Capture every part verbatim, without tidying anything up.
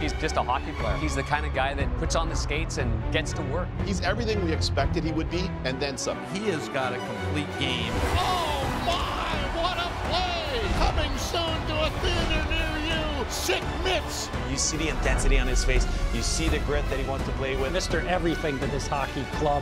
He's just a hockey player. He's the kind of guy that puts on the skates and gets to work. He's everything we expected he would be, and then some. He has got a complete game. Oh, my, what a play! Coming soon to a theater near you, Sick Mitts. You see the intensity on his face. You see the grit that he wants to play with. Mister Everything to this hockey club.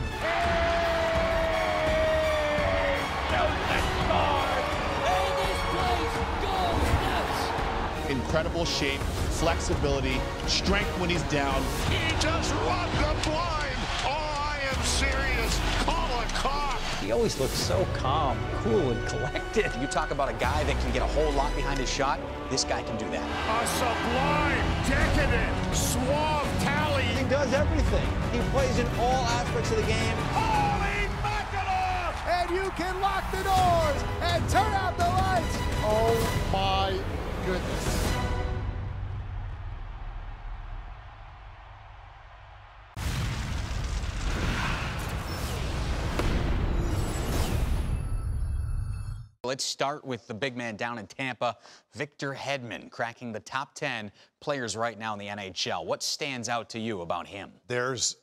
Incredible shape, flexibility, strength when he's down. He just robbed the blind. Oh, I am serious. Call a cop. He always looks so calm, cool, and collected. You talk about a guy that can get a whole lot behind his shot. This guy can do that. A sublime, decadent, suave tally. He does everything. He plays in all aspects of the game. Holy mackerel! And you can lock the doors and turn out the lights. Oh, my goodness. Let's start with the big man down in Tampa, Victor Hedman, cracking the top ten players right now in the N H L. What stands out to you about him? There's,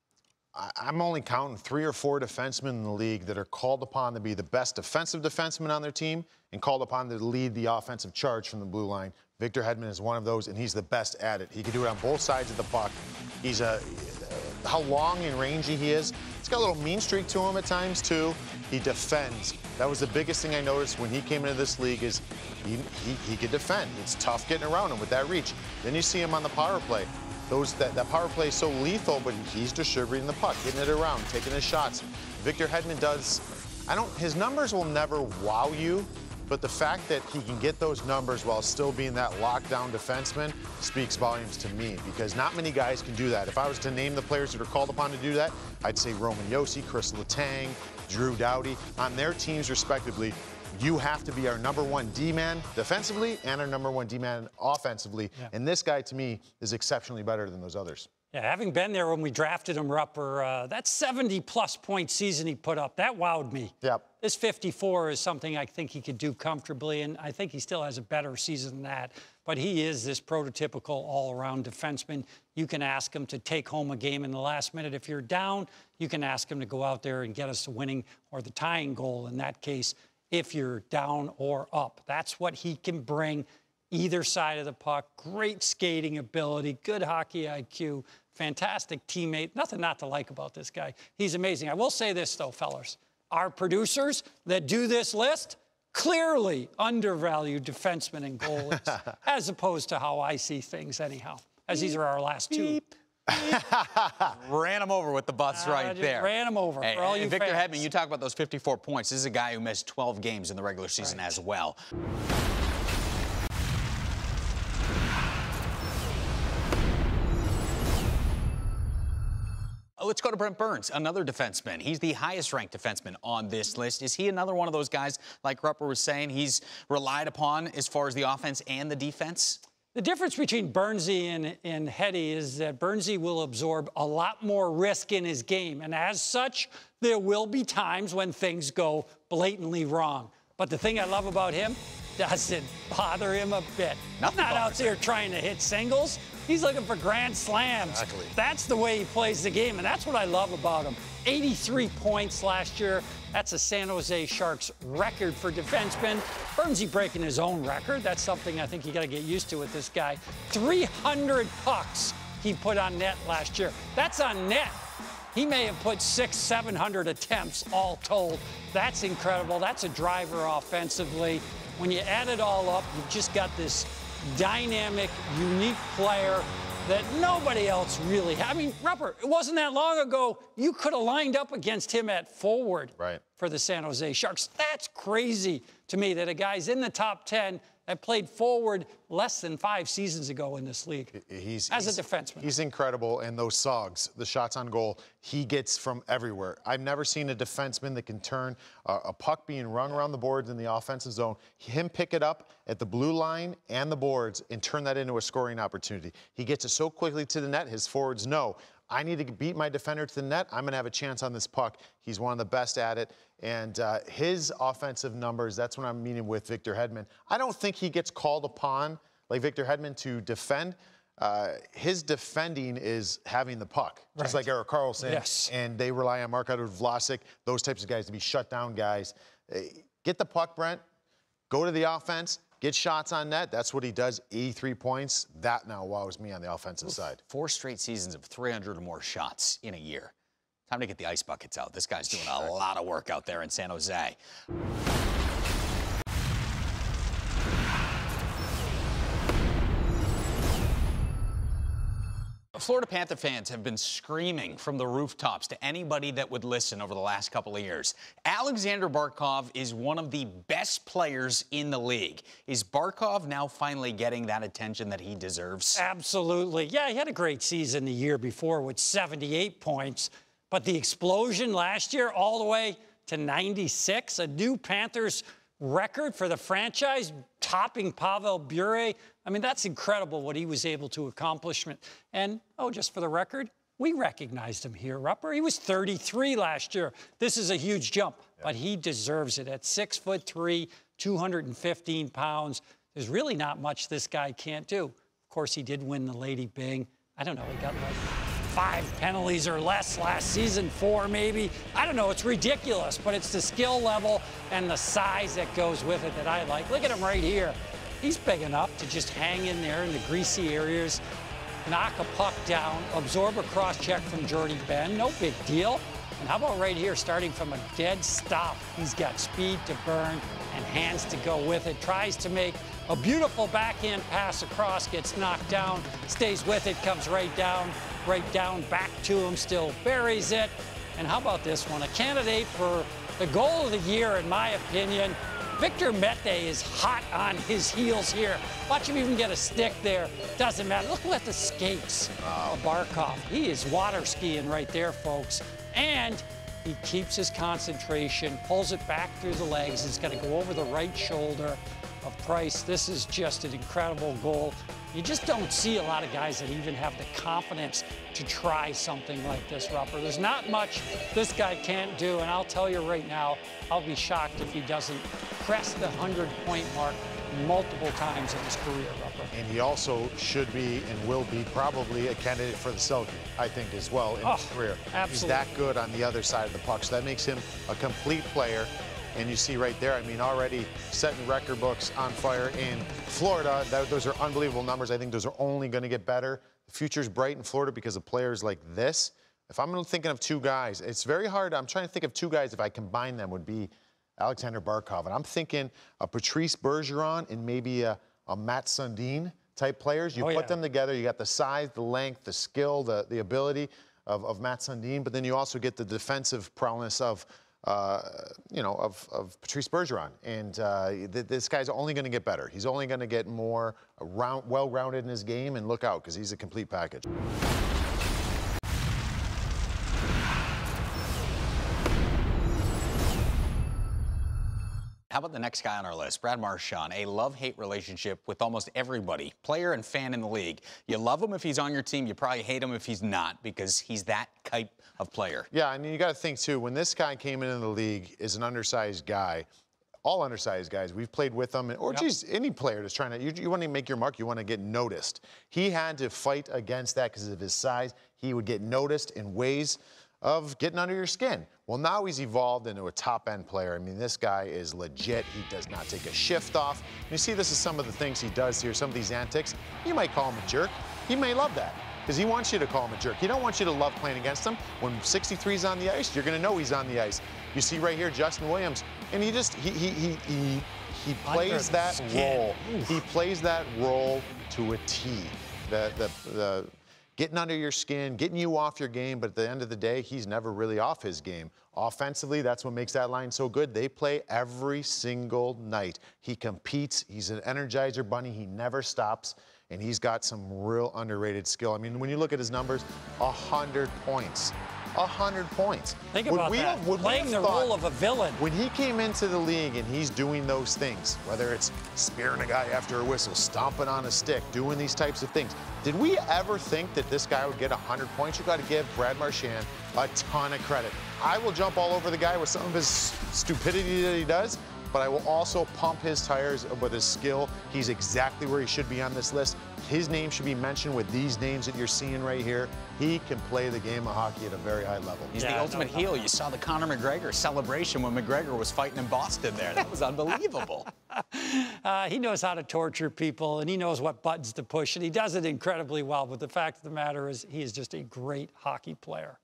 I'm only counting three or four defensemen in the league that are called upon to be the best defensive defenseman on their team and called upon to lead the offensive charge from the blue line. Victor Hedman is one of those, and he's the best at it. He can do it on both sides of the puck. He's a, how long and rangy he is. He's got a little mean streak to him at times, too. He defends. That was the biggest thing I noticed when he came into this league is he, he, he could defend. It's tough getting around him with that reach. Then you see him on the power play. Those that, that power play is so lethal, but he's distributing the puck, getting it around, taking his shots. Victor Hedman does, I don't, his numbers will never wow you, but the fact that he can get those numbers while still being that lockdown defenseman speaks volumes to me, because not many guys can do that. If I was to name the players that are called upon to do that, I'd say Roman Josi, Chris Letang, Drew Doughty. On their teams, respectively, you have to be our number one D-man defensively and our number one D-man offensively. Yeah. And this guy, to me, is exceptionally better than those others. Yeah, having been there when we drafted him, Rupper, uh, that seventy-plus point season he put up, that wowed me. Yep. This fifty-four is something I think he could do comfortably, and I think he still has a better season than that. But he is this prototypical all-around defenseman. You can ask him to take home a game in the last minute. If you're down, you can ask him to go out there and get us a winning or the tying goal in that case, if you're down or up. That's what he can bring either side of the puck. Great skating ability, good hockey I Q, fantastic teammate. Nothing not to like about this guy. He's amazing. I will say this, though, fellas. Our producers that do this list clearly undervalue defensemen and goalies, as opposed to how I see things anyhow, as these are our last two. Beep. Ran him over with the bus uh, right there. Ran him over. Hey, for all you Victor fans. Hedman, you talk about those fifty-four points. This is a guy who missed twelve games in the regular season right. as well. Let's go to Brent Burns, another defenseman. He's the highest-ranked defenseman on this list. Is he another one of those guys, like Rupper was saying, he's relied upon as far as the offense and the defense? The difference between Burnsy and, and Hetty is that Burnsy will absorb a lot more risk in his game. And as such, there will be times when things go blatantly wrong. But the thing I love about him doesn't bother him a bit. He's not out there trying to hit singles. He's looking for grand slams. Exactly. That's the way he plays the game, and that's what I love about him. eighty-three points last year. That's a San Jose Sharks record for defensemen. Burnsy breaking his own record. That's something I think you got to get used to with this guy. three hundred pucks he put on net last year. That's on net. He may have put six, seven hundred attempts all told. That's incredible. That's a driver offensively. When you add it all up, you've just got this dynamic, unique player that nobody else really had. I mean, Rupper, it wasn't that long ago you could have lined up against him at forward right. for the San Jose Sharks. That's crazy to me that a guy's in the top ten that played forward less than five seasons ago in this league he's, as he's, a defenseman. He's incredible, and those sogs, the shots on goal, he gets from everywhere. I've never seen a defenseman that can turn uh, a puck being rung around the boards in the offensive zone, him pick it up at the blue line and the boards and turn that into a scoring opportunity. He gets it so quickly to the net, his forwards know, I need to beat my defender to the net. I'm going to have a chance on this puck. He's one of the best at it. And uh, his offensive numbers, that's what I'm meaning with Victor Hedman. I don't think he gets called upon, like Victor Hedman, to defend. uh, his defending is having the puck, just Right. like Erik Karlsson. Yes. And they rely on Marc-Andre Vlasic, those types of guys to be shut down guys. Uh, Get the puck, Brent. Go to the offense. Get shots on net. That's what he does. eighty-three points. That now wows me on the offensive side. Four straight seasons of three hundred or more shots in a year. Time to get the ice buckets out. This guy's doing a lot of work out there in San Jose. Florida Panther fans have been screaming from the rooftops to anybody that would listen over the last couple of years. Alexander Barkov is one of the best players in the league. Is Barkov now finally getting that attention that he deserves? Absolutely. Yeah, he had a great season the year before with seventy-eight points. But the explosion last year all the way to ninety-six, a new Panthers record for the franchise, topping Pavel Bure. I mean, that's incredible what he was able to accomplish. And, oh, just for the record, we recognized him here, Rupper. He was thirty-three last year. This is a huge jump, yeah. But he deserves it. At six foot three, two hundred fifteen pounds, there's really not much this guy can't do. Of course, he did win the Lady Byng. I don't know, he got like five penalties or less last season, four maybe. I don't know, it's ridiculous, but it's the skill level and the size that goes with it that I like. Look at him right here. He's big enough to just hang in there in the greasy areas, knock a puck down, absorb a cross-check from Jordy Ben, no big deal. And how about right here, starting from a dead stop? He's got speed to burn and hands to go with it. Tries to make a beautiful backhand pass across, gets knocked down, stays with it, comes right down, right down, back to him, still buries it. And how about this one? A candidate for the goal of the year, in my opinion. Victor Mete is hot on his heels here. Watch him even get a stick there. Doesn't matter. Look at the skates of Barkov. He is water skiing right there, folks. And he keeps his concentration, pulls it back through the legs. It's going to go over the right shoulder of Price. This is just an incredible goal. You just don't see a lot of guys that even have the confidence to try something like this, Rupper. There's not much this guy can't do, and I'll tell you right now, I'll be shocked if he doesn't crest the hundred-point mark multiple times in his career, Rupper. And he also should be and will be probably a candidate for the Selke, I think, as well in oh, his career. Absolutely. He's that good on the other side of the puck, so that makes him a complete player. And you see right there, I mean, already setting record books on fire in Florida. That, those are unbelievable numbers. I think those are only going to get better. The future's bright in Florida because of players like this. If I'm thinking of two guys, it's very hard. I'm trying to think of two guys, if I combine them, would be Alexander Barkov. And I'm thinking a Patrice Bergeron and maybe a, a Matt Sundin type players. You oh, put yeah. them together, you got the size, the length, the skill, the, the ability of, of Matt Sundin, but then you also get the defensive prowess of Uh, you know, of, of Patrice Bergeron. And uh, th this guy's only going to get better. He's only going to get more round, well-rounded in his game, and look out, because he's a complete package. How about the next guy on our list, Brad Marchand, a love-hate relationship with almost everybody, player and fan in the league. You love him if he's on your team. You probably hate him if he's not, because he's that type of player. Yeah, I mean, you got to think, too, when this guy came into the league as an undersized guy, all undersized guys, we've played with them, or yep. geez, any player that's trying to, you, you want to make your mark, you want to get noticed. He had to fight against that because of his size. He would get noticed in ways of getting under your skin. Well, now he's evolved into a top-end player. I mean, this guy is legit. He does not take a shift off. You see, this is some of the things he does here, some of these antics. You might call him a jerk. He may love that because he wants you to call him a jerk. He don't want you to love playing against him. When sixty-three's on the ice, you're going to know he's on the ice. You see right here, Justin Williams, and he just, he, he, he, he, he plays that role. Oof. He plays that role to a T. The, the, the, getting under your skin, getting you off your game, but at the end of the day, he's never really off his game. Offensively, that's what makes that line so good. They play every single night. He competes. He's an Energizer bunny. He never stops, and he's got some real underrated skill. I mean, when you look at his numbers, one hundred points. one hundred points. Think about we that. Have, would Playing we the thought, role of a villain. When he came into the league and he's doing those things, whether it's spearing a guy after a whistle, stomping on a stick, doing these types of things, did we ever think that this guy would get one hundred points? You got to give Brad Marchand a ton of credit. I will jump all over the guy with some of his stupidity that he does, but I will also pump his tires with his skill. He's exactly where he should be on this list. His name should be mentioned with these names that you're seeing right here. He can play the game of hockey at a very high level. He's Yeah, the ultimate no, no, heel. no. You saw the Conor McGregor celebration when McGregor was fighting in Boston there. That was unbelievable. Uh, he knows how to torture people, and he knows what buttons to push, and he does it incredibly well. But the fact of the matter is, he is just a great hockey player.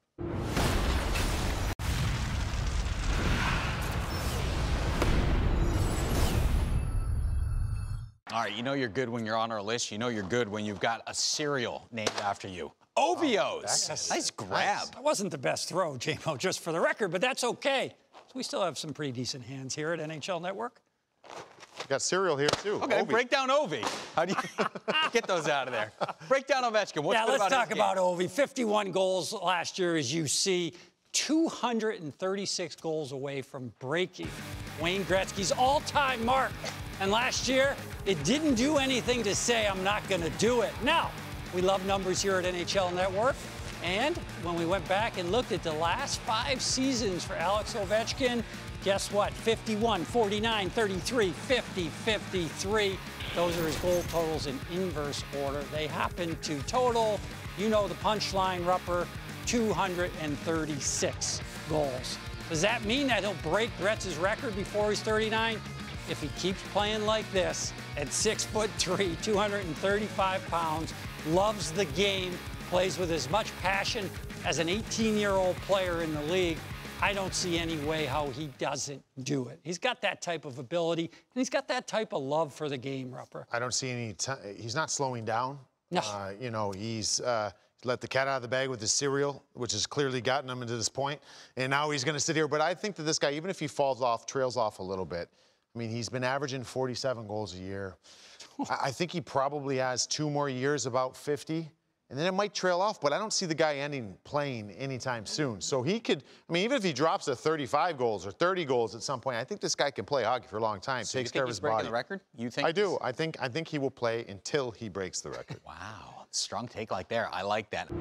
All right, you know you're good when you're on our list. You know you're good when you've got a cereal named after you. Ovios. Oh, nice grab. That wasn't the best throw, J-Mo, just for the record, but that's okay. We still have some pretty decent hands here at N H L Network. We got cereal here, too. Okay, Ovi. break down Ovi. How do you get those out of there? Break down Ovechkin. What's yeah, good let's about talk his about game? Ovi. fifty-one goals last year, as you see. two hundred thirty-six goals away from breaking Wayne Gretzky's all-time mark. And last year, it didn't do anything to say, I'm not going to do it. Now, we love numbers here at N H L Network. And when we went back and looked at the last five seasons for Alex Ovechkin, guess what? fifty-one, forty-nine, thirty-three, fifty, fifty-three. Those are his goal totals in inverse order. They happen to total, you know the punchline, Rupper, two hundred thirty-six goals. Does that mean that he'll break Gretz's record before he's thirty-nine? If he keeps playing like this, at six foot three, two hundred thirty-five pounds, loves the game, plays with as much passion as an eighteen-year-old player in the league, I don't see any way how he doesn't do it. He's got that type of ability, and he's got that type of love for the game, Rupper. I don't see any t he's not slowing down. No. Uh, you know, he's uh, let the cat out of the bag with his cereal, which has clearly gotten him into this point. And now he's going to sit here. But I think that this guy, even if he falls off, trails off a little bit, I mean, he's been averaging forty-seven goals a year. I, I think he probably has two more years, about fifty. And then it might trail off, but I don't see the guy ending playing anytime soon. So he could, I mean, even if he drops to thirty-five goals or thirty goals at some point, I think this guy can play hockey for a long time, So you takes think care of he's his breaking body. the record? You think I do. he's- I think I think he will play until he breaks the record. Wow, strong take like there. I like that.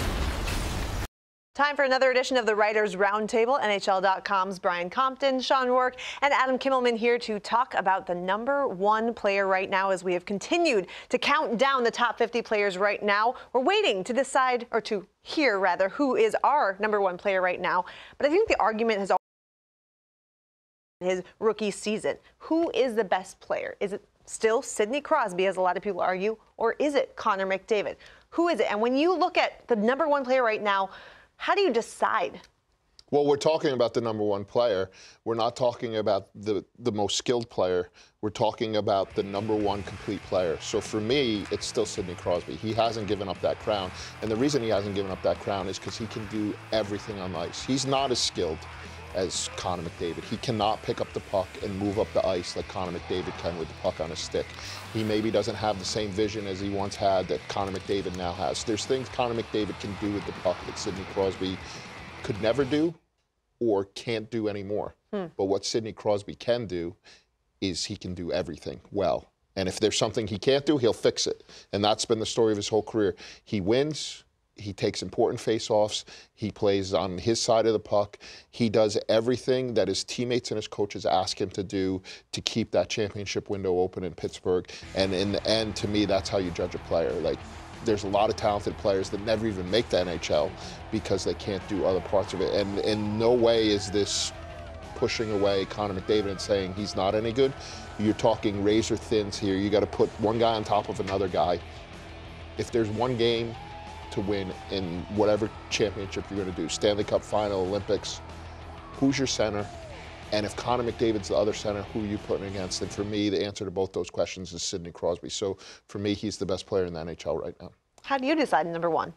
Time for another edition of the Writers' Roundtable. N H L dot com's Brian Compton, Sean Rourke, and Adam Kimmelman here to talk about the number one player right now as we have continued to count down the top fifty players right now. We're waiting to decide, or to hear rather, who is our number one player right now. But I think the argument has always been his rookie season. Who is the best player? Is it still Sidney Crosby, as a lot of people argue, or is it Connor McDavid? Who is it? And when you look at the number one player right now, how do you decide? Well, we're talking about the number one player. We're not talking about the, the most skilled player. We're talking about the number one complete player. So for me, it's still Sidney Crosby. He hasn't given up that crown. And the reason he hasn't given up that crown is because he can do everything on ice. He's not as skilled as Connor McDavid. He cannot pick up the puck and move up the ice like Connor McDavid can with the puck on his stick. He maybe doesn't have the same vision as he once had that Connor McDavid now has. There's things Connor McDavid can do with the puck that Sidney Crosby could never do or can't do anymore. Hmm. But what Sidney Crosby can do is he can do everything well. And if there's something he can't do, he'll fix it. And that's been the story of his whole career. He wins. He takes important face-offs. He plays on his side of the puck. He does everything that his teammates and his coaches ask him to do to keep that championship window open in Pittsburgh. And in the end, to me, that's how you judge a player. Like, there's a lot of talented players that never even make the N H L because they can't do other parts of it. And in no way is this pushing away Connor McDavid and saying he's not any good. You're talking razor thins here. You got to put one guy on top of another guy. If there's one game to win in whatever championship you're going to do, Stanley Cup Final, Olympics, who's your center? And if Connor McDavid's the other center, who are you putting against? And for me, the answer to both those questions is Sidney Crosby. So for me, he's the best player in the N H L right now. How do you decide number one?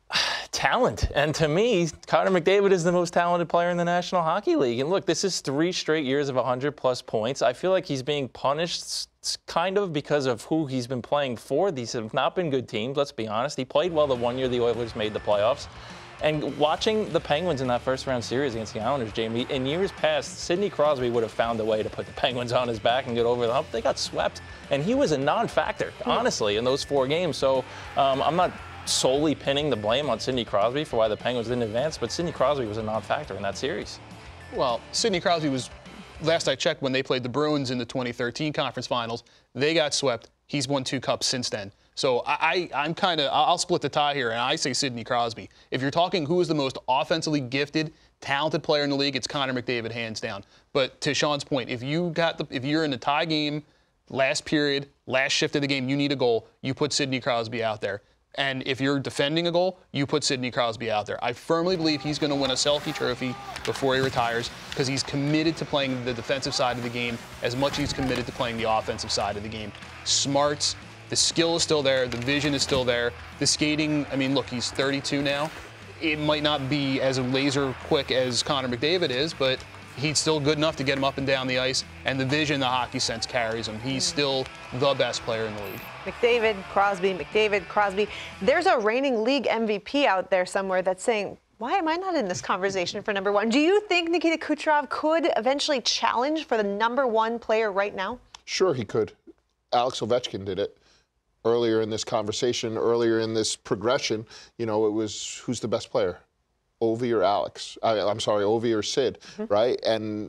Talent. And to me, Connor McDavid is the most talented player in the National Hockey League. And look, this is three straight years of one hundred plus points. I feel like he's being punished kind of because of who he's been playing for. These have not been good teams, let's be honest. He played well the one year the Oilers made the playoffs. And watching the Penguins in that first round series against the Islanders, Jamie, in years past, Sidney Crosby would have found a way to put the Penguins on his back and get over the hump. They got swept. And he was a non-factor, honestly, in those four games. So um, I'm not solely pinning the blame on Sidney Crosby for why the Penguins didn't advance, but Sidney Crosby was a non-factor in that series. Well, Sidney Crosby was last I checked, when they played the Bruins in the twenty thirteen conference finals, they got swept. He's won two cups since then. So I, I, I'm kind of, I'll split the tie here, and I say Sidney Crosby. If you're talking who is the most offensively gifted, talented player in the league, it's Connor McDavid, hands down. But to Sean's point, if you got the, if you're in a tie game, last period, last shift of the game, you need a goal, you put Sidney Crosby out there. And if you're defending a goal, you put Sidney Crosby out there. I firmly believe he's going to win a Selke trophy before he retires because he's committed to playing the defensive side of the game as much as he's committed to playing the offensive side of the game. Smarts, the skill is still there, the vision is still there. The skating, I mean, look, he's thirty-two now. It might not be as laser quick as Connor McDavid is, but he's still good enough to get him up and down the ice, and the vision, the hockey sense carries him. He's still the best player in the league. McDavid, Crosby, McDavid, Crosby. There's a reigning league M V P out there somewhere that's saying, why am I not in this conversation for number one? Do you think Nikita Kucherov could eventually challenge for the number one player right now? Sure, he could. Alex Ovechkin did it earlier in this conversation, earlier in this progression. You know, it was who's the best player? Ovi or Alex? I, I'm sorry, Ovi or Sid, mm-hmm. right? And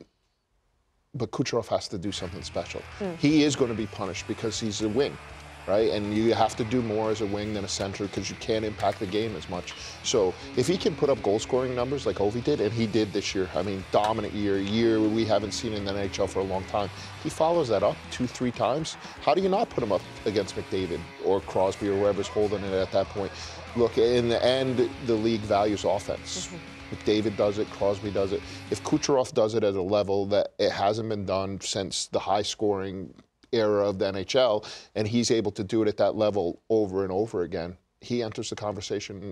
but Kucherov has to do something special. Mm. He is going to be punished because he's a wing, right? And you have to do more as a wing than a center because you can't impact the game as much. So if he can put up goal-scoring numbers like Ovi did, and he did this year, I mean, dominant year, year we haven't seen in the N H L for a long time. He follows that up two, three times. How do you not put him up against McDavid or Crosby or whoever's holding it at that point? Look, in the end, the league values offense. Mm-hmm. McDavid does it, Crosby does it. If Kucherov does it at a level that it hasn't been done since the high-scoring era of the N H L, and he's able to do it at that level over and over again, he enters the conversation.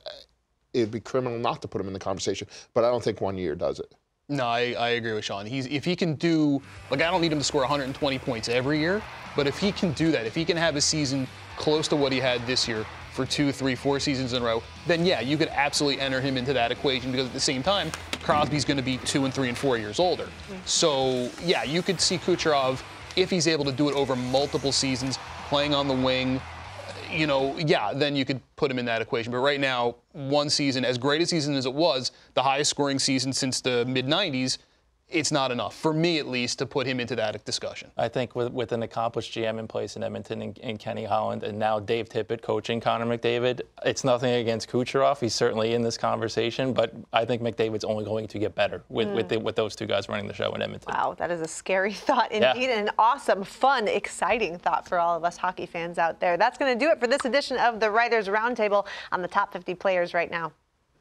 It'd be criminal not to put him in the conversation, but I don't think one year does it. No, I, I agree with Sean. He's, if he can do, like, I don't need him to score one hundred twenty points every year, but if he can do that, if he can have a season close to what he had this year for two, three, four seasons in a row, then yeah, you could absolutely enter him into that equation because at the same time, Crosby's going to be two and three and four years older. Mm-hmm. So yeah, you could see Kucherov, if he's able to do it over multiple seasons, playing on the wing, you know, yeah, then you could put him in that equation. But right now, one season, as great a season as it was, the highest scoring season since the mid nineties, it's not enough, for me at least, to put him into that discussion. I think with, with an accomplished G M in place in Edmonton and, and Kenny Holland, and now Dave Tippett coaching Connor McDavid, it's nothing against Kucherov. He's certainly in this conversation, but I think McDavid's only going to get better with, mm. with, the, with those two guys running the show in Edmonton. Wow, that is a scary thought indeed, yeah. And an awesome, fun, exciting thought for all of us hockey fans out there. That's going to do it for this edition of the Writers' Roundtable on the top fifty players right now.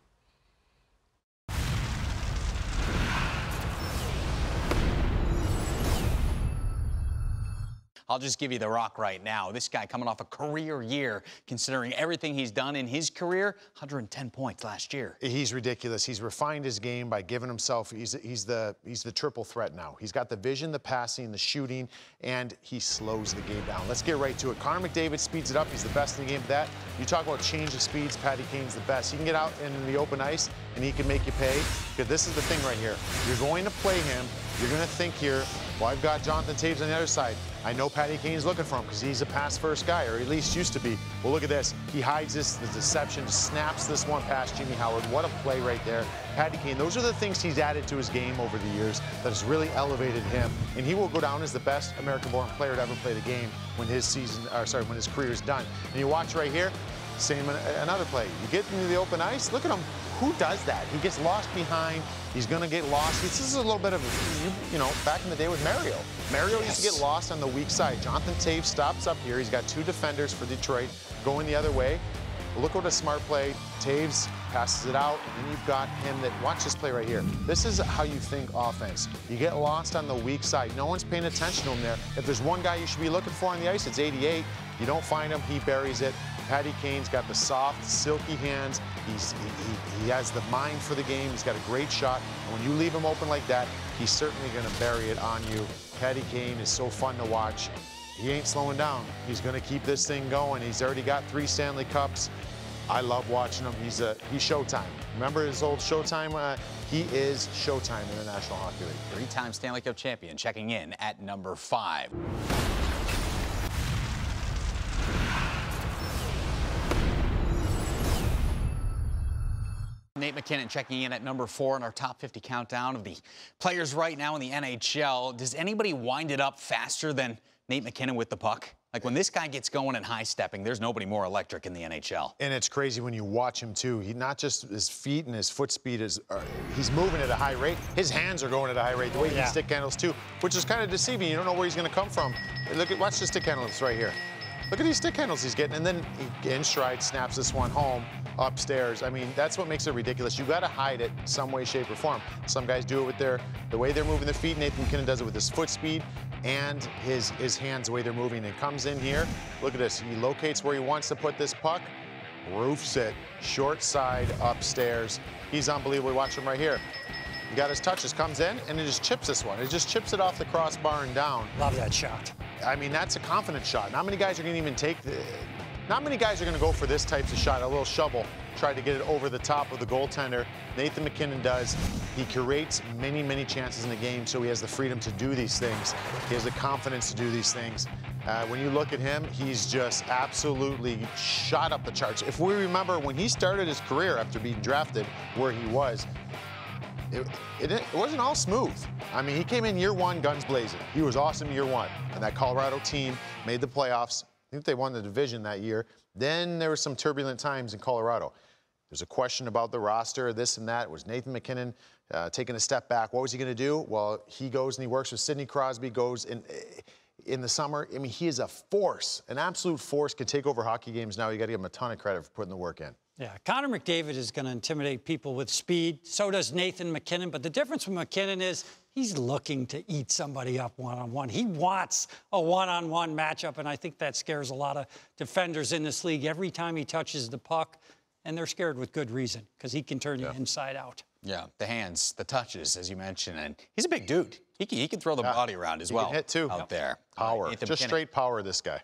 I'll just give you the rock right now. This guy coming off a career year, considering everything he's done in his career, one hundred ten points last year. He's ridiculous. He's refined his game by giving himself, he's, he's, the, he's the triple threat now. He's got the vision, the passing, the shooting, and he slows the game down. Let's get right to it. Connor McDavid speeds it up. He's the best in the game for that. You talk about change of speeds, Patty Kane's the best. He can get out in the open ice, and he can make you pay. Because this is the thing right here. You're going to play him. You're going to think here, well, I've got Jonathan Toews on the other side. I know Patty Kane's looking for him because he's a pass-first guy, or at least used to be. Well, look at this. He hides this, the deception, snaps this one past Jimmy Howard. What a play right there. Patty Kane, those are the things he's added to his game over the years that has really elevated him. And he will go down as the best American-born player to ever play the game when his season, or sorry, when his career is done. And you watch right here, same another play. You get into the open ice, look at him. Who does that? He gets lost behind. He's going to get lost. This is a little bit of, you, you know, back in the day with Mario. Mario yes. used to get lost on the weak side. Jonathan Toews stops up here. He's got two defenders for Detroit going the other way. Look what a smart play. Toews passes it out, and then you've got him that, watch this play right here. This is how you think offense. You get lost on the weak side. No one's paying attention to him there. If there's one guy you should be looking for on the ice, it's eighty-eight. You don't find him, he buries it. Patty Kane's got the soft, silky hands. He's, he, he, he has the mind for the game. He's got a great shot. And when you leave him open like that, he's certainly going to bury it on you. Patty Kane is so fun to watch. He ain't slowing down. He's going to keep this thing going. He's already got three Stanley Cups. I love watching him. He's a he's Showtime. Remember his old Showtime? Uh, he is Showtime in the National Hockey League. Three-time Stanley Cup champion checking in at number five. Nate MacKinnon checking in at number four in our top fifty countdown of the players right now in the N H L. Does anybody wind it up faster than Nate MacKinnon with the puck? Like when this guy gets going and high-stepping, there's nobody more electric in the N H L. And it's crazy when you watch him, too. He not just his feet and his foot speed is, uh, he's moving at a high rate. His hands are going at a high rate. The way yeah. he stick handles, too, which is kind of deceiving. You don't know where he's going to come from. Look at, watch the stick handles right here. Look at these stick handles he's getting. And then he, in stride, snaps this one home upstairs. I mean, that's what makes it ridiculous. You got to hide it some way, shape, or form. Some guys do it with their, the way they're moving their feet. Nathan MacKinnon does it with his foot speed and his, his hands, the way they're moving. And comes in here. Look at this. He locates where he wants to put this puck, roofs it, short side, upstairs. He's unbelievable. Watch him right here. He got his touches, comes in, and it just chips this one. It just chips it off the crossbar and down. Love that shot. I mean, that's a confident shot. Not many guys are going to even take the... Not many guys are going to go for this type of shot, a little shovel, try to get it over the top of the goaltender. Nathan MacKinnon does. He creates many, many chances in the game, so he has the freedom to do these things. He has the confidence to do these things. Uh, when you look at him, he's just absolutely shot up the charts. If we remember when he started his career after being drafted where he was, It, it, it wasn't all smooth. I mean, he came in year one, guns blazing. He was awesome year one. And that Colorado team made the playoffs. I think they won the division that year. Then there were some turbulent times in Colorado. There's a question about the roster, this and that. Was Nathan MacKinnon uh, taking a step back? What was he going to do? Well, he goes and he works with Sidney Crosby, goes in, in the summer. I mean, he is a force, an absolute force, could take over hockey games now. You got to give him a ton of credit for putting the work in. Yeah, Connor McDavid is going to intimidate people with speed. So does Nathan MacKinnon. But the difference with MacKinnon is he's looking to eat somebody up one-on-one. He wants a one-on-one matchup, and I think that scares a lot of defenders in this league every time he touches the puck. And they're scared with good reason, because he can turn yeah. you inside out. Yeah, the hands, the touches, as you mentioned. And he's a big dude. He can, he can throw the yeah. body around as he well. He can hit, too. Out yep. there. Power. Uh, Just MacKinnon. straight power, this guy.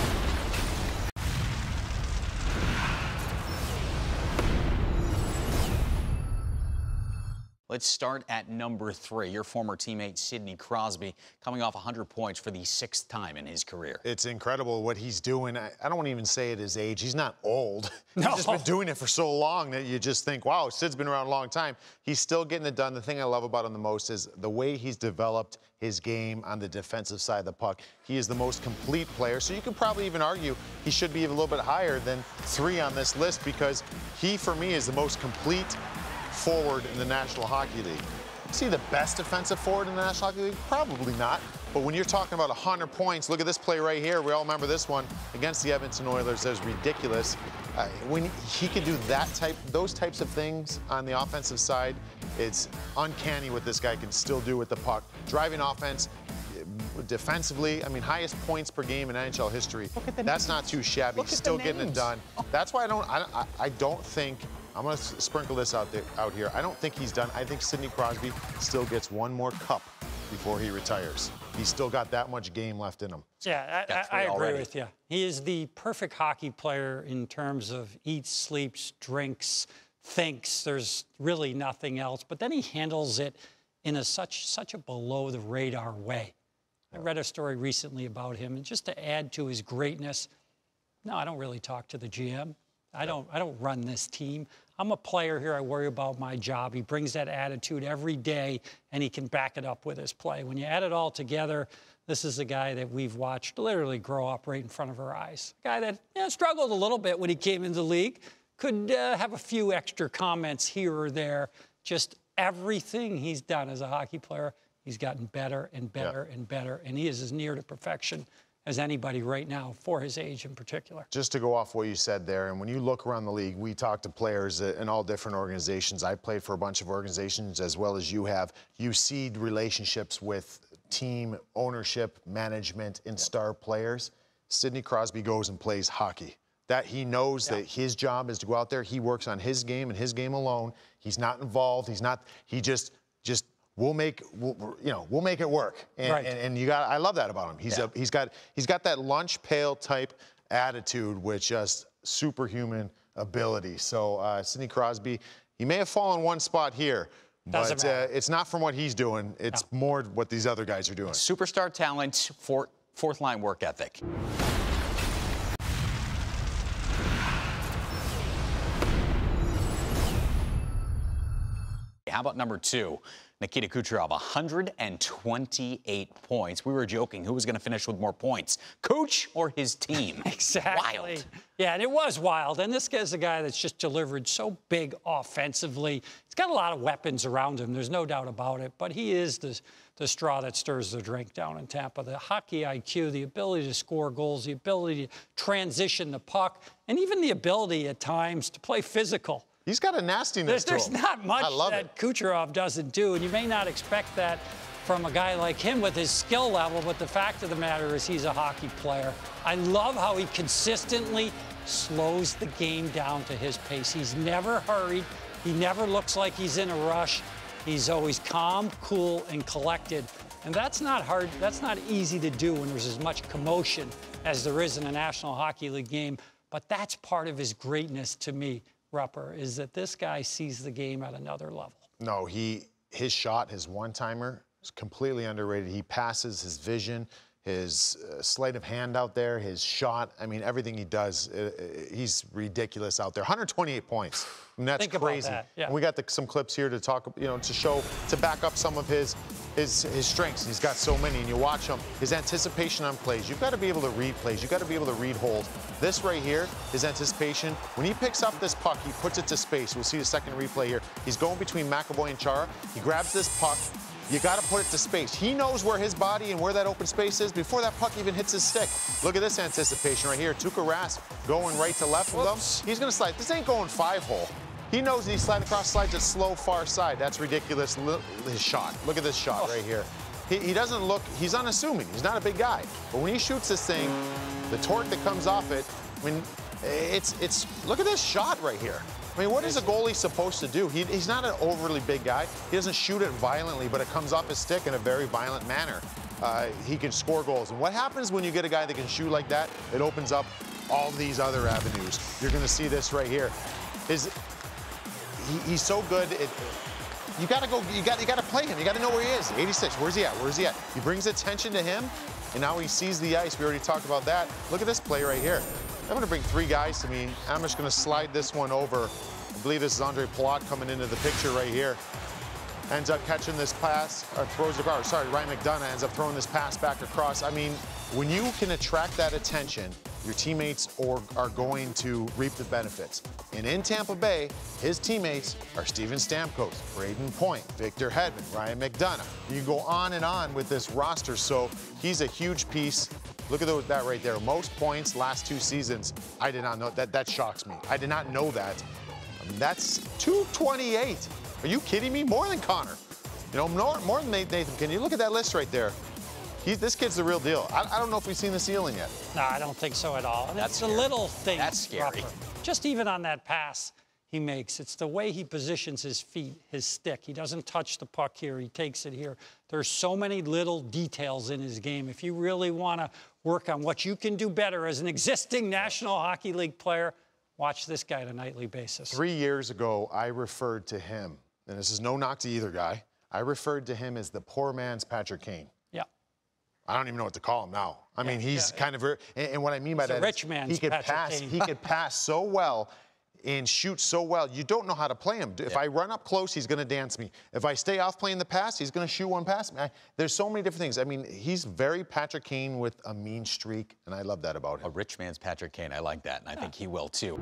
Let's start at number three. Your former teammate, Sidney Crosby, coming off one hundred points for the sixth time in his career. It's incredible what he's doing. I, I don't want to even say at his age. He's not old. No. He's just been doing it for so long that you just think, wow, Sid's been around a long time. He's still getting it done. The thing I love about him the most is the way he's developed his game on the defensive side of the puck. He is the most complete player, so you could probably even argue he should be a little bit higher than three on this list, because he, for me, is the most complete forward in the National Hockey League. Is he the best defensive forward in the National Hockey League? Probably not. But when you're talking about one hundred points, look at this play right here. We all remember this one against the Edmonton Oilers. That was ridiculous. Uh, when he could do that type, those types of things on the offensive side, it's uncanny what this guy can still do with the puck. Driving offense, defensively, I mean, highest points per game in N H L history. That's names. Not too shabby. He's still getting it done. That's why I don't. I, I, I don't think. I'm going to sprinkle this out there, out here. I don't think he's done. I think Sidney Crosby still gets one more cup before he retires. He's still got that much game left in him. Yeah, I, I, I agree already. with you. He is the perfect hockey player in terms of eats, sleeps, drinks, thinks. There's really nothing else. But then he handles it in a such such a below-the-radar way. I read a story recently about him, and just to add to his greatness, no, I don't really talk to the G M. I don't, I don't run this team. I'm a player here. I worry about my job. He brings that attitude every day, and he can back it up with his play. When you add it all together, this is a guy that we've watched literally grow up right in front of our eyes. A guy that you know, struggled a little bit when he came into the league, could uh, have a few extra comments here or there. Just everything he's done as a hockey player, he's gotten better and better yeah. and better, and he is as near to perfection as anybody right now for his age in particular. Just to go off what you said there, and when you look around the league, we talk to players in all different organizations. I played for a bunch of organizations as well as you have. You seed relationships with team ownership, management, and star players. Sidney Crosby goes and plays hockey. That he knows yeah. that his job is to go out there. He works on his game and his game alone. He's not involved. He's not, he just, just, We'll make, we'll, you know, we'll make it work, and, right. and, and you got. I love that about him. He's yeah. a, he's got, he's got that lunch pail type attitude with just superhuman ability. So uh, Sidney Crosby, he may have fallen one spot here, Doesn't but uh, it's not from what he's doing. It's no. more what these other guys are doing. Superstar talent, fourth, fourth line work ethic. How about number two? Nikita Kucherov, one hundred twenty-eight points. We were joking who was going to finish with more points, Kuch or his team? Exactly. Wild. Yeah, and it was wild. And this guy's a guy that's just delivered so big offensively. He's got a lot of weapons around him. There's no doubt about it. But he is the, the straw that stirs the drink down in Tampa. The hockey I Q, the ability to score goals, the ability to transition the puck, and even the ability at times to play physical. He's got a nastiness There's, to there's him. not much I love that it. Kucherov doesn't do, and you may not expect that from a guy like him with his skill level, but the fact of the matter is he's a hockey player. I love how he consistently slows the game down to his pace. He's never hurried. He never looks like he's in a rush. He's always calm, cool, and collected. And that's not hard. That's not easy to do when there's as much commotion as there is in a National Hockey League game. But that's part of his greatness to me, Rupper, is that this guy sees the game at another level. No, he his shot, his one-timer, is completely underrated. He passes, his vision, his uh, sleight of hand out there, his shot. I mean, everything he does, uh, uh, he's ridiculous out there. one hundred twenty-eight points. I mean, that's Think crazy. about that, yeah. And we got the, some clips here to talk, you know, to show, to back up some of his his his strengths. He's got so many, and you watch him. His anticipation on plays. You've got to be able to read plays. You've got to be able to read holes. This right here, his anticipation. When he picks up this puck, he puts it to space. We'll see the second replay here. He's going between McAvoy and Chara. He grabs this puck. You got to put it to space. He knows where his body and where that open space is before that puck even hits his stick. Look at this anticipation right here. Tuukka Rask going right to left with him. He's going to slide. This ain't going five hole. He knows that he slide across, slides it slow, far side. That's ridiculous. His shot. Look at this shot right here. He, he doesn't look, he's unassuming. He's not a big guy. But when he shoots this thing, the torque that comes off it, I mean, it's, it's, look at this shot right here. I mean, what is a goalie supposed to do? He, he's not an overly big guy. He doesn't shoot it violently, but it comes off his stick in a very violent manner. Uh, he can score goals. And what happens when you get a guy that can shoot like that? It opens up all these other avenues. You're going to see this right here. His, he, he's so good. It, you got to go. You got. You got to play him. You got to know where he is. eighty-six. Where's he at? Where's he at? He brings attention to him, and now he sees the ice. We already talked about that. Look at this play right here. I'm going to bring three guys to me. I'm just going to slide this one over. I believe this is Andre Palat coming into the picture right here. Ends up catching this pass, or throws it across. Sorry, Ryan McDonough ends up throwing this pass back across. I mean, when you can attract that attention, your teammates or, are going to reap the benefits. And in Tampa Bay, his teammates are Steven Stamkos, Braden Point, Victor Hedman, Ryan McDonough. You can go on and on with this roster, so he's a huge piece. Look at those, that right there. Most points last two seasons. I did not know that. That shocks me. I did not know that. I mean, that's two twenty-eight. Are you kidding me? More than Connor. You know, more, more than Nathan. Can you look at that list right there? He's, this kid's the real deal. I, I don't know if we've seen the ceiling yet. No, I don't think so at all. And That's it's the scary. little things. That's scary. Rupper. Just even on that pass he makes, it's the way he positions his feet, his stick. He doesn't touch the puck here. He takes it here. There's so many little details in his game. If you really want to work on what you can do better as an existing National Hockey League player, watch this guy on a nightly basis. Three years ago, I referred to him, and this is no knock to either guy, I referred to him as the poor man's Patrick Kane. Yeah. I don't even know what to call him now. I Yeah, mean, he's yeah, kind of, and, and what I mean by He's a that rich is man's he could Patrick pass, Kane. he could pass so well and shoot so well. You don't know how to play him. If Yeah. I run up close, he's going to dance me. If I stay off playing the pass, he's going to shoot one past me. I, there's so many different things. I mean, he's very Patrick Kane with a mean streak, and I love that about him. A rich man's Patrick Kane. I like that, and I Yeah. think he will too.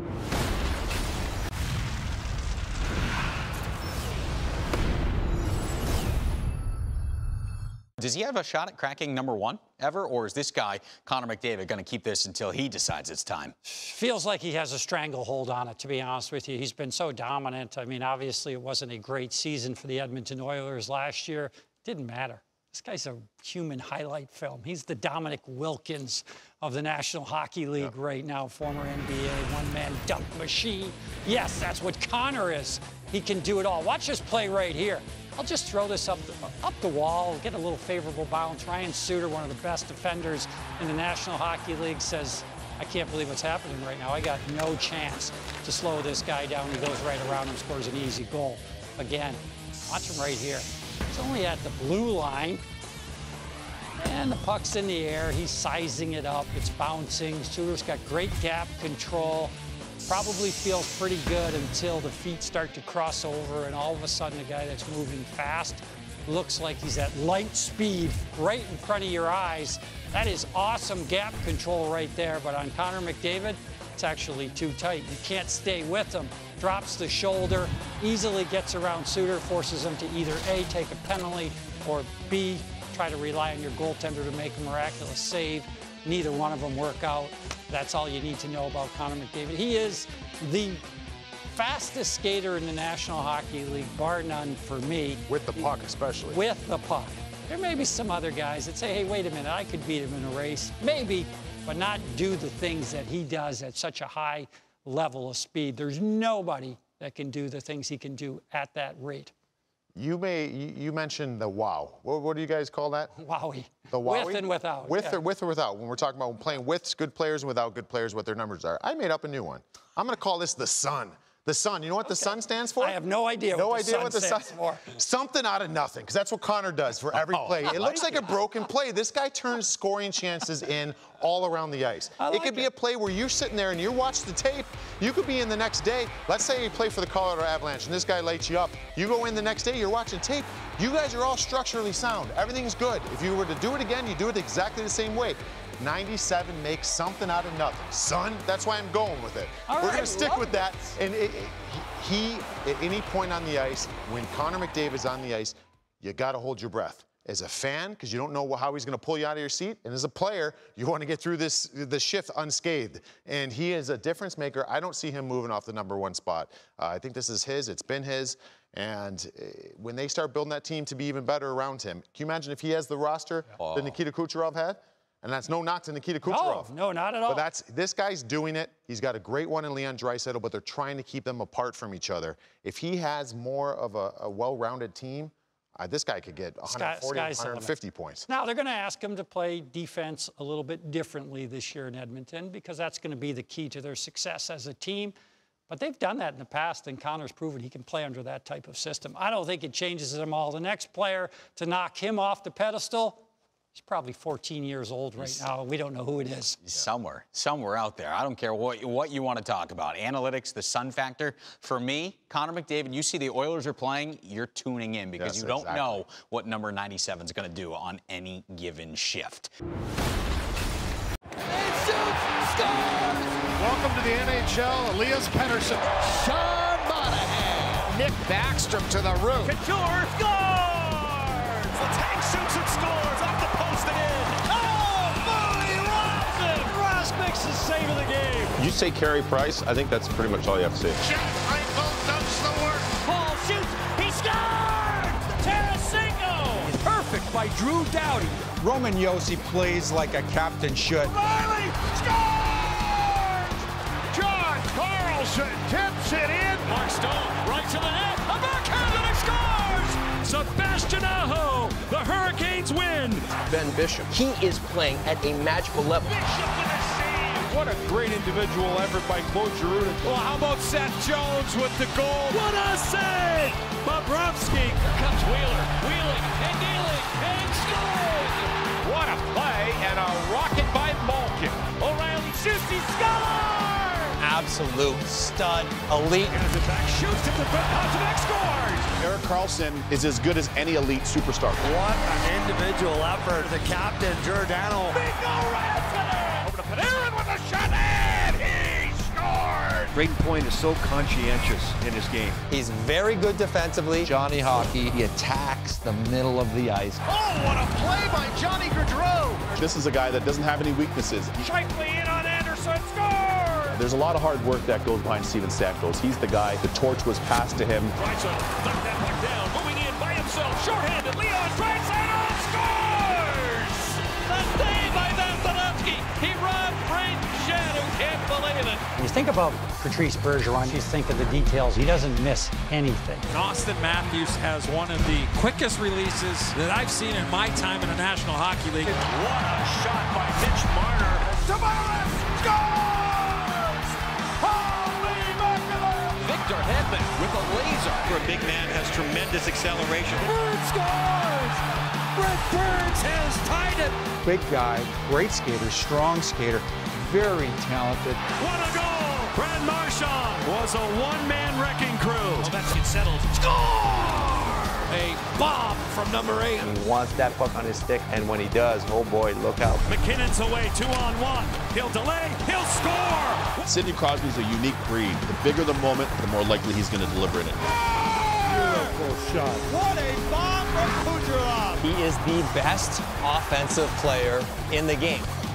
Does he have a shot at cracking number one ever, or is this guy, Connor McDavid, going to keep this until he decides it's time? Feels like he has a stranglehold on it, to be honest with you. He's been so dominant. I mean, obviously it wasn't a great season for the Edmonton Oilers last year. Didn't matter. This guy's a human highlight film. He's the Dominic Wilkins of the National Hockey League yeah. right now, former N B A one-man dunk machine. Yes, that's what Connor is. He can do it all. Watch this play right here. I'll just throw this up the, up the wall, get a little favorable bounce. Ryan Suter, one of the best defenders in the National Hockey League, says, I can't believe what's happening right now. I got no chance to slow this guy down. He goes right around him, scores an easy goal. Again, watch him right here. He's only at the blue line. And the puck's in the air. He's sizing it up. It's bouncing. Suter's got great gap control. Probably feels pretty good until the feet start to cross over, and all of a sudden a guy that's moving fast looks like he's at light speed right in front of your eyes. That is awesome gap control right there, but on Connor McDavid, it's actually too tight. You can't stay with him. Drops the shoulder, easily gets around Suter, forces him to either A, take a penalty, or B, try to rely on your goaltender to make a miraculous save. Neither one of them work out. That's all you need to know about Connor McDavid. He is the fastest skater in the National Hockey League, bar none for me. With the puck, especially. With the puck. There may be some other guys that say, hey, wait a minute, I could beat him in a race. Maybe, but not do the things that he does at such a high level of speed. There's nobody that can do the things he can do at that rate. You may you, you mentioned the wow. What, what do you guys call that? Wowie. The wowie? With and without. With yeah. or with or without. When we're talking about playing with good players and without good players, what their numbers are. I made up a new one. I'm going to call this the Sun. The Sun. You know what okay. the Sun stands for? I have no idea. No what idea the what the Sun stands for. Something out of nothing, because that's what Connor does for every oh, play. It I looks like like it. a broken play. This guy turns scoring chances in all around the ice. I it like could be it. a play where you're sitting there and you watch the tape. You could be in the next day. Let's say you play for the Colorado Avalanche and this guy lights you up. You go in the next day, you're watching tape. You guys are all structurally sound. Everything's good. If you were to do it again, you do it exactly the same way. ninety-seven makes something out of nothing. Son, that's why I'm going with it. All We're right, going to stick with it. that. And it, it, he, at any point on the ice, when Connor McDavid's on the ice, you got to hold your breath. As a fan, because you don't know how he's going to pull you out of your seat, and as a player, you want to get through this the shift unscathed. And he is a difference maker. I don't see him moving off the number one spot. Uh, I think this is his. It's been his. And uh, when they start building that team to be even better around him, can you imagine if he has the roster oh. that Nikita Kucherov had? And that's no knock to Nikita Kucherov. No, no, not at all. But that's this guy's doing it. He's got a great one in Leon Draisaitl, but they're trying to keep them apart from each other. If he has more of a, a well-rounded team, uh, this guy could get one forty, one fifty points. Now, they're going to ask him to play defense a little bit differently this year in Edmonton because that's going to be the key to their success as a team. But they've done that in the past, and Connor's proven he can play under that type of system. I don't think it changes them all. The next player to knock him off the pedestal, he's probably fourteen years old right he's, now. We don't know who it is. Somewhere, somewhere out there. I don't care what, what you want to talk about. Analytics, the Sun factor. For me, Connor McDavid, you see the Oilers are playing, you're tuning in because yes, you don't exactly. know what number ninety-seven is going to do on any given shift. Welcome to the N H L, Elias Pettersson. Sean Monahan. Nick Backstrom to the roof. Couture scores! The tank shoots and scores off the post and in. Oh, Mooney robs it! Ross makes the save of the game. You say Carey Price, I think that's pretty much all you have to say. Jack Eichel does the work. Paul shoots, he scores! Tarasenko! Perfect by Drew Doughty. Roman Josi plays like a captain should. Riley scores! John Carlson tips it in. Mark Stone right to the net. A backhand and he scores! Sebastian Aho, the Hurricanes win. Ben Bishop, he is playing at a magical level. Bishop with a save. What a great individual effort by Claude Giroux. Well, how about Seth Jones with the goal? What a save! Bobrovsky. Here comes Wheeler, wheeling and dealing and scores! What a play and a rocket by Malkin. O'Reilly shoots, he scores! Absolute stud, elite. And his attack shoots at the back, scores! Erik Karlsson is as good as any elite superstar. What an individual effort. The captain, Giordano. Bingo Rantanen! Over to Panarin with a shot, and he scores! Brayden Point is so conscientious in his game. He's very good defensively. Johnny Hockey, he attacks the middle of the ice. Oh, what a play by Johnny Gaudreau! This is a guy that doesn't have any weaknesses. Shifley in on Anderson, scores! There's a lot of hard work that goes behind Steven Stamkos. He's the guy. The torch was passed to him. Draisaitl knocked that puck down, moving in by himself, shorthanded. Leon Draisaitl scores! The save by Vasilevsky. He robbed Brayden Schenn, who can't believe it. When you think about Patrice Bergeron, you think of the details. He doesn't miss anything. Austin Matthews has one of the quickest releases that I've seen in my time in the National Hockey League. What a shot by Mitch Marner. Tavares scores! Holy mackerel! Victor Hedman with a laser. For a big man, has tremendous acceleration. Burns scores! Brent Burns has tied it. Big guy, great skater, strong skater, very talented. What a goal Brad Marchand was a one-man wrecking crew. Ovechkin settles. Score! A bomb from number eight. He wants that puck on his stick, and when he does, oh boy, look out. McKinnon's away, two on one. He'll delay, he'll score! Sidney Crosby's a unique breed. The bigger the moment, the more likely he's going to deliver in it. Beautiful shot. What a bomb from Kucherov. He is the best offensive player in the game.